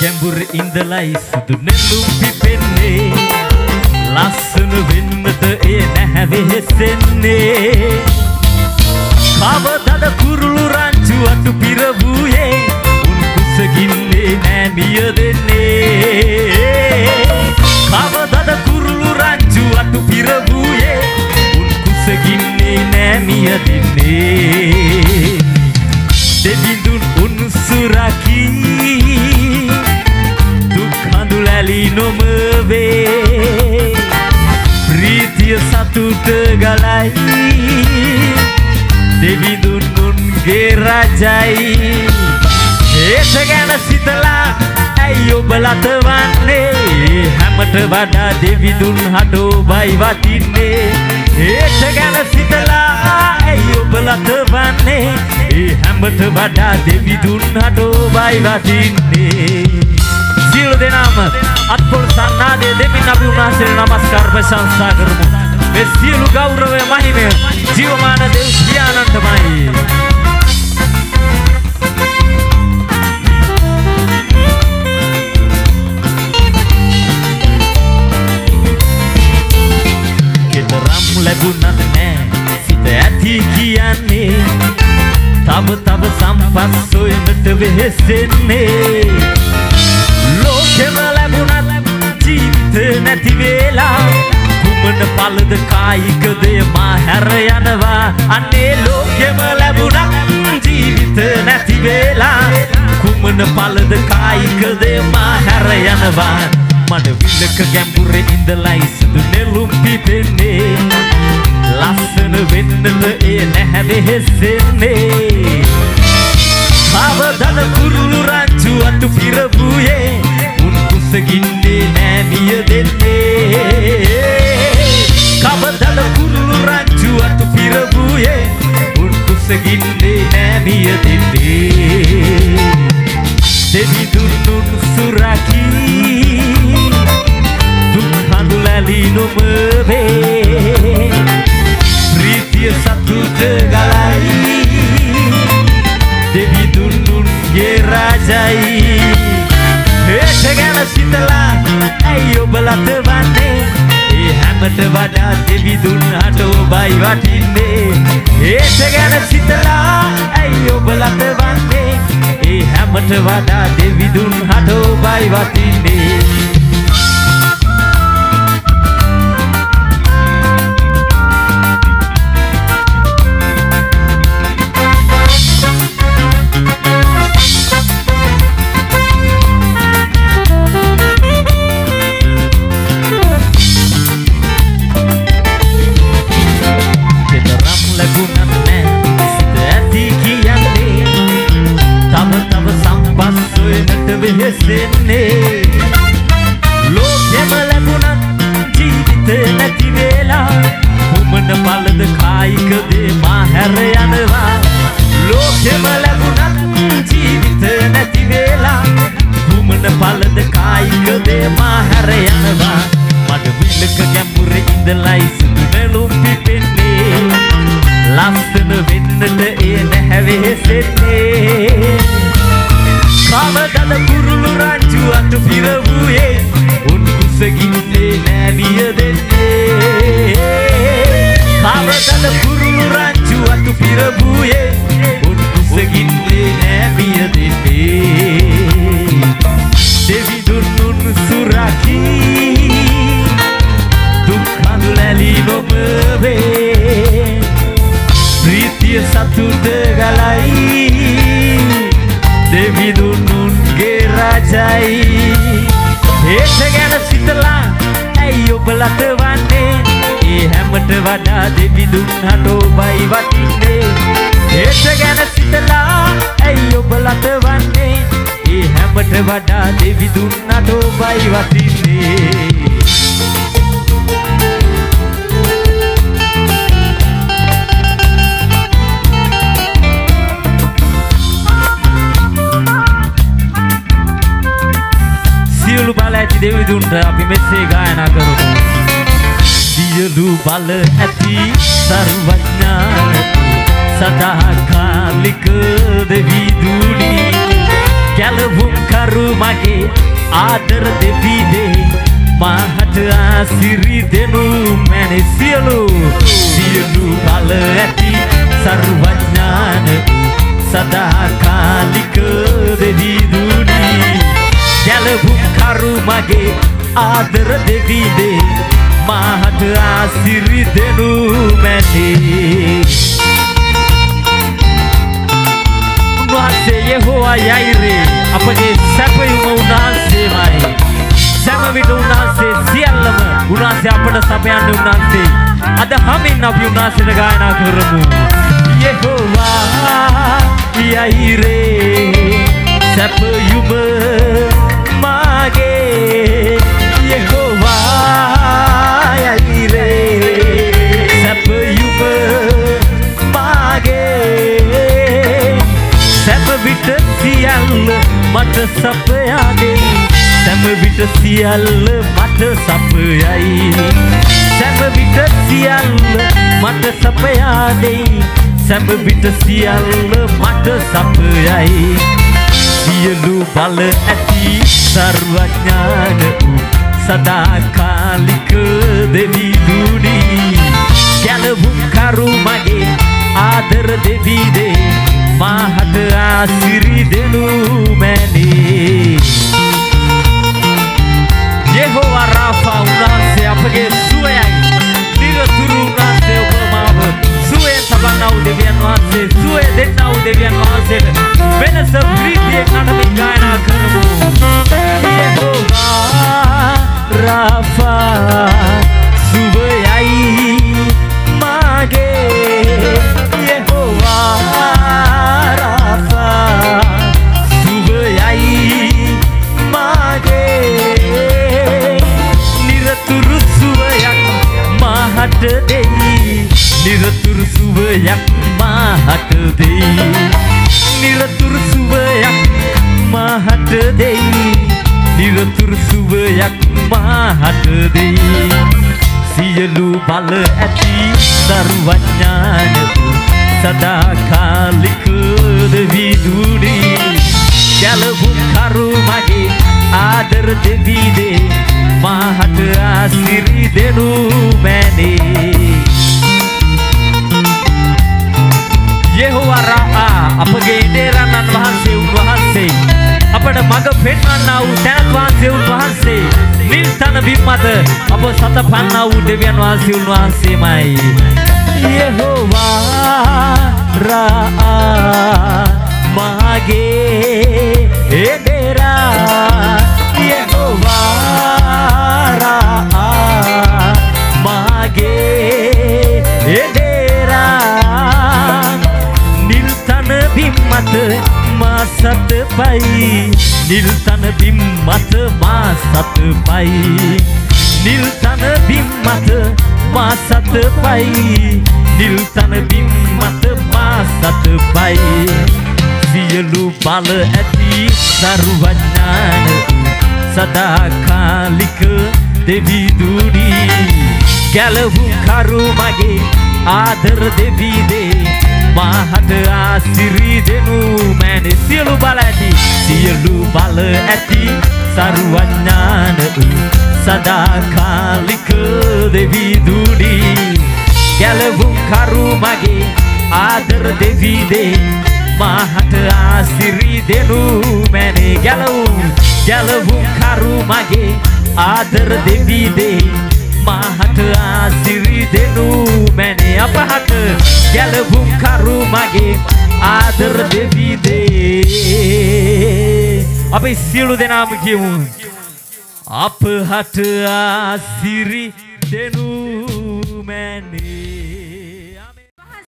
ගැඹුර ඉඳලයි සුදු නෙළුම් පිපෙන්නේ ලස්සන වෙන්නට ඒ නැහැ වෙහෙසෙන්නේ කවදද කුරුළු රංචු අතු පිරවුයේ උන් කුසගින්නේ නෑ මියදෙන්නේ කවදද කුරුළු රංචු අතු පිරවුයේ උන් කුසගින්නේ නෑ මියදෙන්නේ දෙවිඳුන් උන්සුරකී දුක් හඳුලැලි නොමවේ ප්‍රීතිය සතුට ගලයි දෙවිඳුන් උන්ගේ රජයි ඒත ගැන සිතලා ඇයි ඔබ ලතවන්නේ හැමට වඩා දෙවිඳුන් හඬෝ බයි වටින්නේ ඒත ගැන සිතලා ඇයි ඔබ ලතවන්නේ හැමට වඩා දෙවිඳුන් හඬෝ බයි වටින්නේ සියලු දෙනාම අත්පොල් සන්නාදයේ දෙමින් අපි උන්වහන්සේට නමස්කාර ප්‍රශංසා කරමු මේ සියලු ගෞරවය මහිමය ජීවමාන දෙව් පියාණන්ටමයි කෙතරම් ලැබුණත් නෑ සිත ඇති කියන්නේ තව සම්පත් සොයන්නට වෙහෙසෙන්නේ ලෝකෙම ලැබුණත් ජීවිත නැති වෙලා කුමන පළද කායික දේ මා හැර යනවා අනේ ලෝකෙම ලැබුණත් ජීවිත නැති වෙලා කුමන පළද කායික දේ මා හැර යනවා මඩ විලක ගැඹුරේ ඉඳලයි සුදු නෙළුම් පිපෙන්නේ ලස්සන වෙන්නට ඒ නැහැ වෙහෙසෙන්නේ කවදද කුරුළු රංචු අතු පිරවුයේ උන් කුසගින්නේ නෑ මියදෙන්නේ කවදද කුරුළු රංචු අතු පිරවුයේ උන් කුසගින්නේ නෑ මියදෙන්නේ දෙවිඳුන් උන්සුරකී දුක් හඳුලැලි නොමවේ ප්‍රීතිය සතුට ගලයි දෙවිඳුන් උන්ගේ රජයි ඒත ගැන සිතලා ඇයි ඔබ ලතවන්නේ ඒ හැමට වඩා දෙවිඳුන් හඬෝ බයි වටින්නේ ඒත ගැන සිතලා ඇයි ඔබ ලතවන්නේ ඒ හැමට වඩා දෙවිඳුන් හඬෝ බයි වටින්නේ වෙහෙසෙන්නේ ලෝකෙම ලැබුණත් ජීවිත නැති වෙලා කුමන පළද කායික දේ මා හැර යනවා ලෝකෙම ලැබුණත් ජීවිත නැති වෙලා කුමන පළද කායික දේ මා හැර යනවා මඩ විලක ගැඹුරේ ඉඳලයි සුදු නෙළුම් පිපෙන්නේ ලස්සන වෙන්නට ඒ නැහැ වෙහෙසෙන්නේ කවදද කුරුළු රංචු අතු පිරවුයේ උන් කුසගින්නේ නෑ මියදෙන්නේ කවදද කුරුළු රංචු අතු පිරවුයේ උන් කුසගින්නේ නෑ මියදෙන්නේ දෙවිඳුන් උන්සුරකී දුක් හඳුලැලි නොමවේ ප්‍රීතිය සතුට ගලයි දෙවිඳුන් උන්ගේ රජයි ඒත ගැන සිතලා ඇයි ඔබ ලතවන්නේ ඒ හැමට වඩා දෙවිඳුන් හඬෝ බයි වටින්නේ ඒත ගැන සිතලා ඇයි ඔබ ලතවන්නේ ඒ හැමට වඩා දෙවිඳුන් හඬෝ බයි වටින්නේ සියලු බල ඇති දෙවිඳුන්ට අපි මෙසේ ගායනා කරමු සියලු බල ඇති සර්වඥා සදාකාලික දෙවිඳුනි ගැලවුම් කරු මගේ ආදර දෙවිදේ මාහට ආසිරි දෙනු මැනේ සියලු බල ඇති සර්වඥාන සදාකාලික දෙවිදුනි ගැලවුම් කරු මගේ ආදර දෙවිදේ මාහට ආසිරි දෙනු මැනේ උන්වහන්සේ යෙහෝවා යයිරේ අපගේ සැපයුම උන්වහන්සේමයි සෑම විට උන්වහන්සේ සියල්ලම උන්වහන්සේ අපට සපයන්නේ උන්වහන්සේ අද හැමින් අපි උන්වහන්සේට ගායනා කරමු යෙහෝවා යයිරේ සැපයුම මාගේ යෙහෝවා යයිරේ සැපයුම මාගේ සැප විට සියල්ල මට සපයාදේ සැම විට සියල්ල මට සපයයි සැම විට සියල්ල මට සපයාදේ සැම විට සියල්ල මට සපයයි සියලු බල ඇති සර්වඥාන වූ සදාකාලික දෙවිදුනි ගැලවුම් කරු මගේ ආදර දෙවිදේ මාහට ආසිරි දෙනු මැනේ යෙහෝවා රාෆා උන්වහන්සේ අපගේ සුවයයි නිරතුරු උන්වහන්සේ උපමාව සුවය තබන්නා වූ දෙවියන් වහන්සේ සුවය දෙන්නා වූ දෙවියන් වහන්සේට වෙනස ප්‍රීතියෙන් නටමින් ගායනා කරමු යෙහෝවා රාෆා සුවයයි මාගේ යෙහෝවා රාෆා සුවයයි මාගේ නිරතුරු සුවයක් මාහට දෙයි නිරතුරු සුවයක් මාහට දෙයි නිරතුරු සුවයක් මාහට දෙයි නිරතුරු සුවයක් මාහට දෙයි සියලු බල ඇති සර්වඥාන සදාකාලික දෙවිදුනි ගැලවුම් කරු මගේ ආදර දෙවිදේ මාහට ආසිරි දෙනු මැනේ යෙහෝවා රාෆා අපගේ ඉඩේරන්නන් වහන්සේ උන්වහන්සේ අපට මඟ පෙන්වන්නා වූ තැනත් වහන්සේ උන්වහන්සේ නිල් තන බිම් මත අප සතපන්නා වූ දෙවියන් වහන්සේ උන්වහන්සේමයි යෙහෝවා රා මාගේ ඉඩේරා යෙහෝවා රා මාගේ ඉඩේරා නිල් තන බිම් මත මා සතපයි නිල් තන බිම් මත මා සතපයි නිල් තන බිම් මත මා සතපයි නිල් තන බිම් මත මා සතපයි සියලු බල ඇති සර්වඥාන සදාකාලික දෙවිදුනි ගැලවුම් කරු මගේ ආදර දෙවිදේ මාහට ආසිරි දෙනු මැනේ සියලු බල ඇති සර්වඥාන සදාකාලික දෙවිදුනි ගැලවුම් කරු මගේ ආදර දෙවිදේ මාහට ආසිරි දෙනු මැනේ ගැලවුම් කරු මගේ ආදර දෙවිදේ මාහට ආසිරි දෙනු මැනේ අපහට ගැලවුම් කරු මගේ ආදර දෙවිදේ අපි සියලු දෙනාම කියමු අපහට ආසිරි දෙනු මැනේ